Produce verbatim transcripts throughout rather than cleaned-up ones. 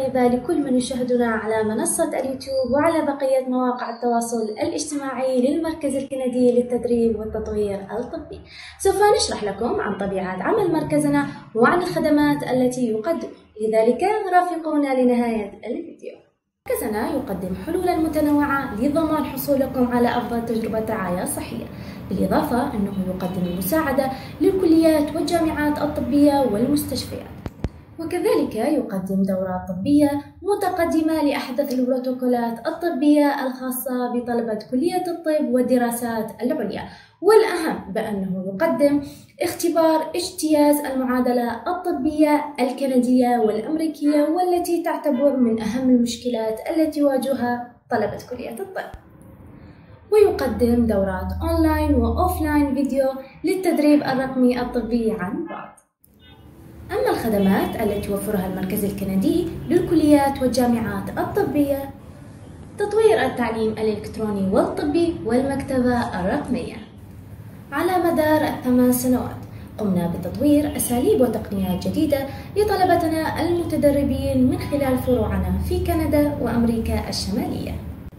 طيبة لكل من يشاهدنا على منصة اليوتيوب وعلى بقية مواقع التواصل الاجتماعي للمركز الكندي للتدريب والتطوير الطبي. سوف نشرح لكم عن طبيعة عمل مركزنا وعن الخدمات التي يقدم، لذلك رافقونا لنهاية الفيديو. مركزنا يقدم حلولا متنوعة لضمان حصولكم على أفضل تجربة رعاية صحية، بالإضافة أنه يقدم المساعدة للكليات والجامعات الطبية والمستشفيات، وكذلك يقدم دورات طبية متقدمة لأحدث البروتوكولات الطبية الخاصة بطلبة كلية الطب والدراسات العليا، والأهم بأنه يقدم اختبار اجتياز المعادلة الطبية الكندية والأمريكية، والتي تعتبر من أهم المشكلات التي يواجهها طلبة كلية الطب. ويقدم دورات أونلاين وأوفلاين فيديو للتدريب الرقمي الطبي عن بعد. أما الخدمات التي يوفرها المركز الكندي للكليات والجامعات الطبية: تطوير التعليم الإلكتروني والطبي والمكتبة الرقمية. على مدار الثمان سنوات قمنا بتطوير أساليب وتقنيات جديدة لطلبتنا المتدربين من خلال فروعنا في كندا وأمريكا الشمالية.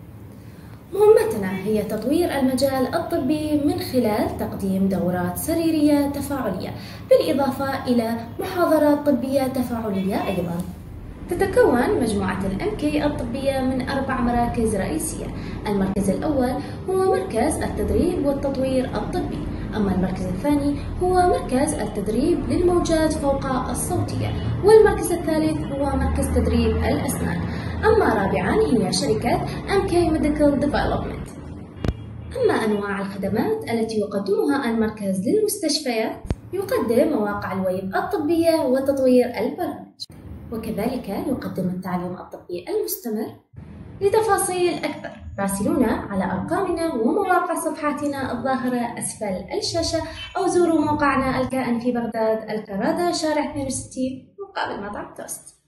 مهمتنا هي تطوير المجال الطبي من خلال تقديم دورات سريرية تفاعلية، بالإضافة إلى محاضرات طبية تفاعلية أيضا. تتكون مجموعة الإم كي الطبية من أربع مراكز رئيسية. المركز الأول هو مركز التدريب والتطوير الطبي، أما المركز الثاني هو مركز التدريب للموجات فوق الصوتية، والمركز الثالث هو مركز تدريب الأسنان، أما رابعا هي شركة إم كي Medical Development. أما أنواع الخدمات التي يقدمها المركز للمستشفيات: يقدم مواقع الويب الطبية وتطوير البرامج، وكذلك يقدم التعليم الطبي المستمر. لتفاصيل أكثر راسلونا على أرقامنا ومواقع صفحاتنا الظاهرة أسفل الشاشة، أو زوروا موقعنا الكائن في بغداد، الكرادة، شارع اثنين وستين مقابل مطعم توست.